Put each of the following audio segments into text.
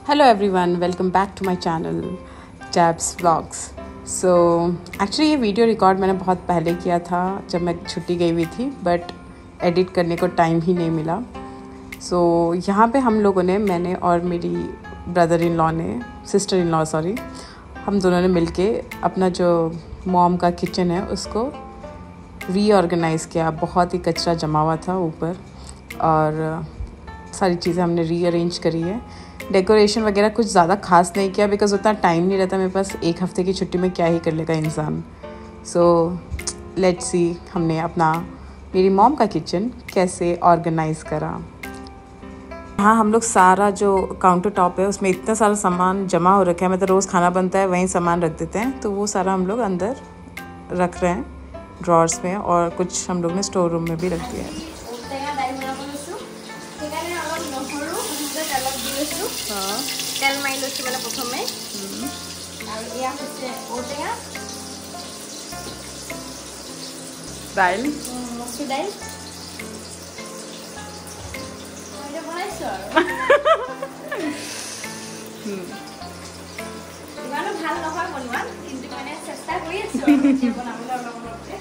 Hello everyone, welcome back to my channel Jabs Vlogs. So actually ये video record मैंने बहुत पहले किया था जब मैं छुट्टी गई हुई थी, बट एडिट करने को टाइम ही नहीं मिला. So यहाँ पे हम लोगों ने, मैंने और मेरी सिस्टर इन लॉ हम दोनों ने मिलके अपना जो मॉम का किचन है उसको रीऑर्गेनाइज़ किया. बहुत ही कचरा जमा हुआ था ऊपर और सारी चीज़ें हमने रीअरेंज करी है. डेकोरेशन वगैरह कुछ ज़्यादा खास नहीं किया बिकॉज़ उतना टाइम नहीं रहता मेरे पास. एक हफ़्ते की छुट्टी में क्या ही कर लेगा इंसान. सो लेट्स सी हमने मेरी मॉम का किचन कैसे ऑर्गेनाइज़ करा. हाँ, हम लोग सारा जो काउंटर टॉप है उसमें इतना सारा सामान जमा हो रखा है. मतलब रोज़ खाना बनता है वहीं सामान रख देते हैं, तो वो सारा हम लोग अंदर रख रहे हैं ड्रॉर्स में, और कुछ हम लोग ने स्टोर रूम में भी रख दिया है. তেল মাৰি লৈছোঁ মানে প্ৰথমে আৰু এয়া হৈছে ঔটেঙা, দাইল, মচুৰ দাইল বনাইছোঁ আৰু ইমানো ভাল নহয় বনোৱা, কিন্তু মানে চেষ্টা কৰি আছোঁ আৰু বনাবলৈ অলপ অলপকৈ.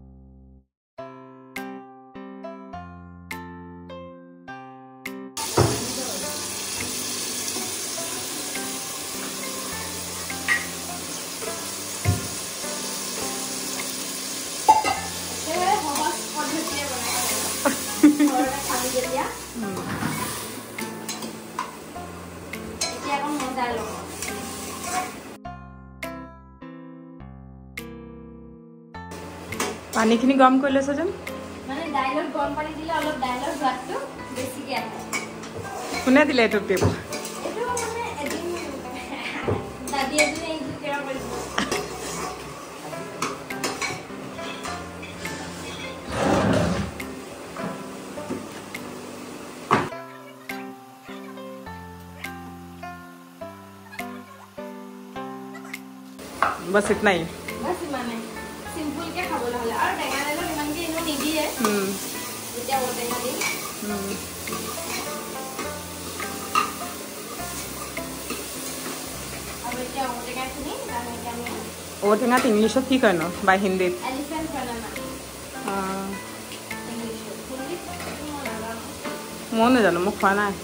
পানীখিনি গৰম কৰি লৈছে যেন. মানে দাইলত গৰম পানী দিলে অলপ দাইলৰ সোৱাদটো বেছিকৈ আহে. কোনে দিলে এইটো টিপ? এইটো মানে এদিন দাদী এজনে এইটো কেৰা কৰিছে. बस इतना ही. बस इमाने सिंपल के खाবলৈ হলে আৰু টেঙা দাইলত ইমানকে ইনো নিদিয়ে. এতিয়া ঔটেঙা দিম. আৰু এতিয়া ঔটেঙাখিনি ডাঙৰকৈ আমি ঔটেঙাত ইংলিছত কি কয় ন বা হিন্দীত? Elephant banana. মই নাজানো, মই খোৱা নাই.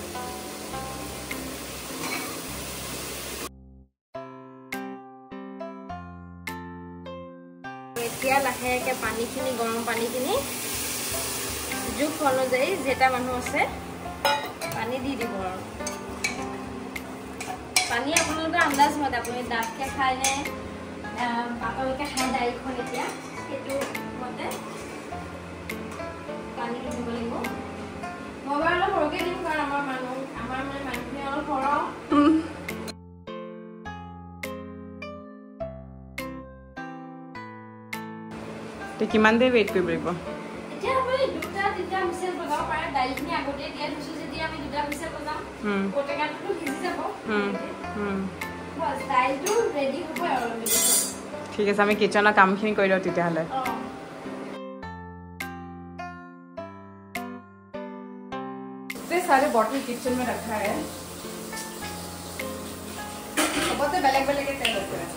এতিয়া লাহেকৈ পানীখিনি, গৰম পানীখিনি জোখ অনুযায়ী যেটা মানুহ আছে পানী দি দিব. আৰু পানী আপোনালোকৰ আন্দাজ মতে, আপুনি ডাঠকৈ খায় নে পাতলকৈ খায় দাইলখন, এতিয়া সেইটো মতে পানী দিব লাগিব. মই বাৰু অলপ সৰহকৈ দিম, কাৰণ আমাৰ মানুহখিনি অলপ সৰহ. কিমান দেৰি ৱেইট কৰিব লাগিব? এতিয়া আপুনি 2-3টা হুইচেল বজাব পাৰে. দাইলখিনি আগতে দিয়া থৈছোঁ যেতিয়া আমি 2টা হুইচেল বজাম, ঔটেঙাটো সিজি যাব. দাইলটো ৰেডি হ'ব আৰু ঠিক আছে, আমি কিচেনৰ কামখিনি কৰি দিওঁ তেতিয়াহ'লে. सारे बॉटल किचन में रखा है. सबसे बेलेग बेलेग तेल रखे हैं.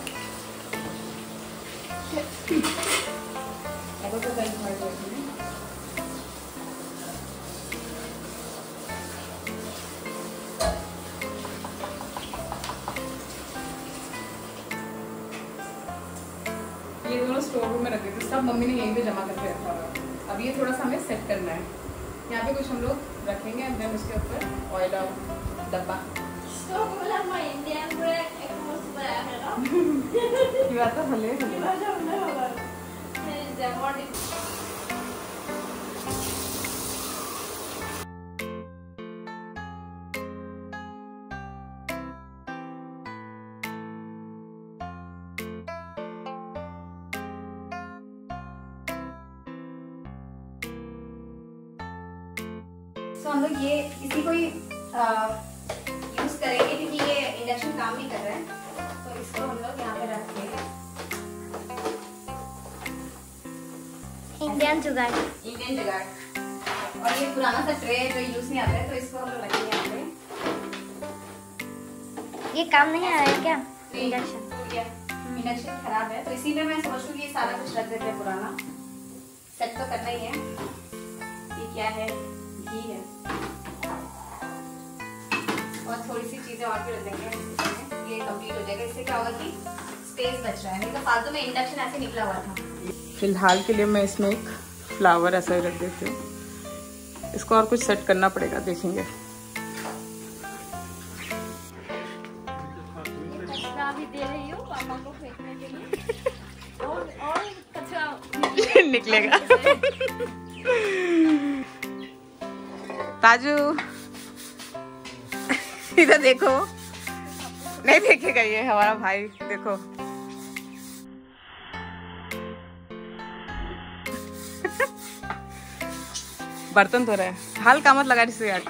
तो तेल भर दो. ये दोनों स्टोर रूम में रखे थे, सब मम्मी ने यहीं पे जमा करके रखा हुआ. अब ये थोड़ा सा हमें सेट करना है. यहाँ पे कुछ हम लोग रखेंगे, देन उसके ऊपर ऑयल और डब्बा. स्टोव वाला मैं इंडियन ब्रेक एक मस्त बना है ना. ये बात तो भले ये बात तो भले होगा. ये जमोडी. तो हम लोग ये इसी को ही यूज करेंगे क्योंकि ये इंडक्शन काम नहीं कर रहा है. तो इसको हम लोग यहाँ पे रखेंगे. इंडियन जुगाड़. और ये पुराना सा ट्रे है जो यूज नहीं आता है, तो इसको हम लोग रखेंगे यहाँ पे. ये काम नहीं आ रहा है क्या? इंडक्शन खराब है, तो इसीलिए मैं सोच रही हूँ ये सारा कुछ रख देते हैं पुराना। सेट तो करना ही है। ये क्या है? घी है और थोड़ी सी चीजें और भी रख देंगे, ये कंप्लीट हो जाएगा। इससे क्या होगा कि स्पेस बच रहा है, नहीं तो फालतू में इंडक्शन ऐसे निकला हुआ था। फिलहाल के लिए मैं इसमें एक फ्लावर ऐसा ही रख देती हूँ। इसको और कुछ सेट करना पड़ेगा, देखेंगे। कचरा भी दे रही हूँ पापा को फेंकने के लिए और कचरा निकलेगा। ताजू इधर देखो, नहीं देखेगा ये हमारा भाई, देखो। बर्तन धो रहा है, हल्का मत लगा इससे यार।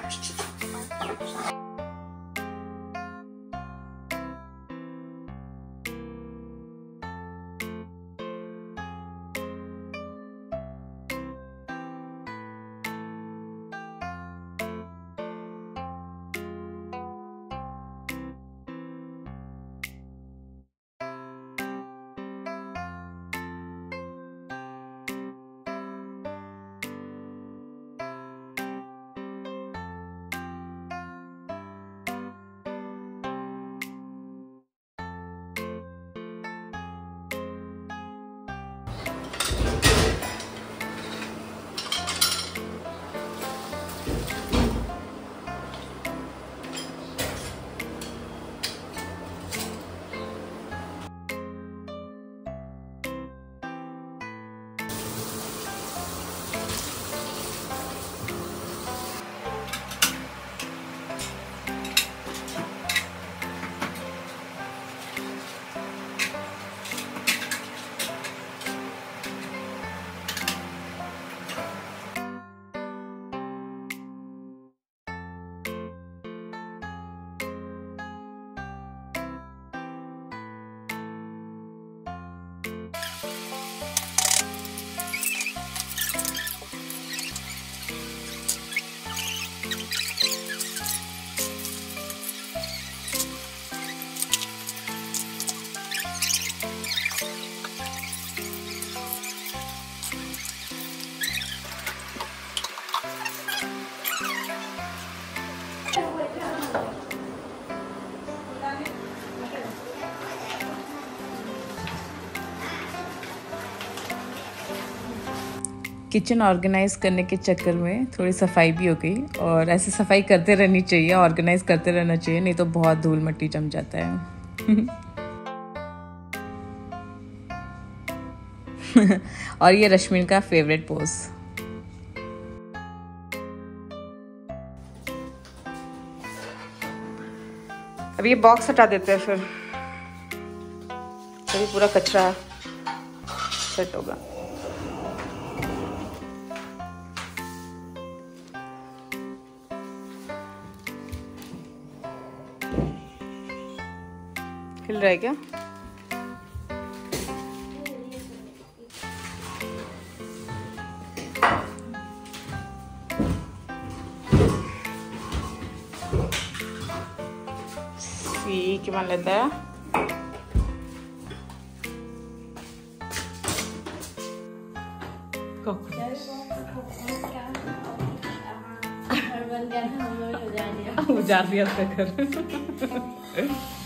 किचन ऑर्गेनाइज करने के चक्कर में थोड़ी सफाई भी हो गई, और ऐसे सफाई करते रहनी चाहिए, ऑर्गेनाइज करते रहना चाहिए, नहीं तो बहुत धूल मिट्टी जम जाता है। और ये रश्मिन का फेवरेट पोज। अब ये बॉक्स हटा देते हैं, फिर तभी पूरा कचरा सेट होगा। हिल रहा है क्या? gimana letter? Kok? उजार दिया था घर।